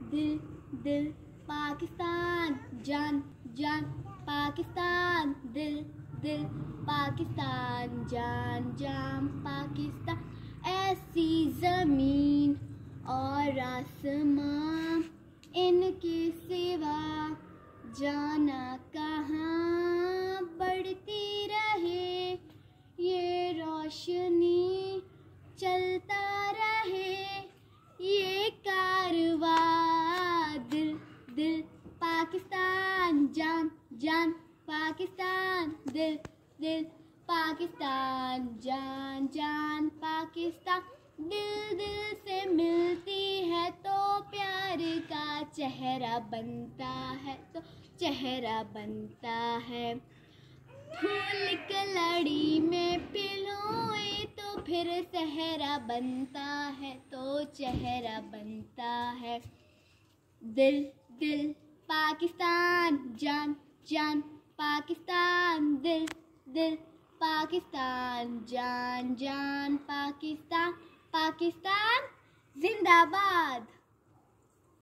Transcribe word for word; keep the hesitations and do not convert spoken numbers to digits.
दिल दिल पाकिस्तान, जान जान पाकिस्तान, दिल दिल पाकिस्तान, जान जान पाकिस्तान। ऐसी ज़मीन और आसमां, इनके सिवा जाना कहाँ। बढ़ती रहे ये रोशनी, चलता रहे ये कारवां। दिल दिल पाकिस्तान, जान जान पाकिस्तान, दिल दिल पाकिस्तान, जान जान पाकिस्तान। दिल दिल से मिलती है तो प्यार का चेहरा बनता है, तो चेहरा बनता है। फूल कलड़ी में पिलोए तो फिर सहरा बनता है, तो चेहरा बनता है। दिल दिल पाकिस्तान, जान जान पाकिस्तान, दिल दिल पाकिस्तान, जान जान पाकिस्तान। पाकिस्तान जिंदाबाद।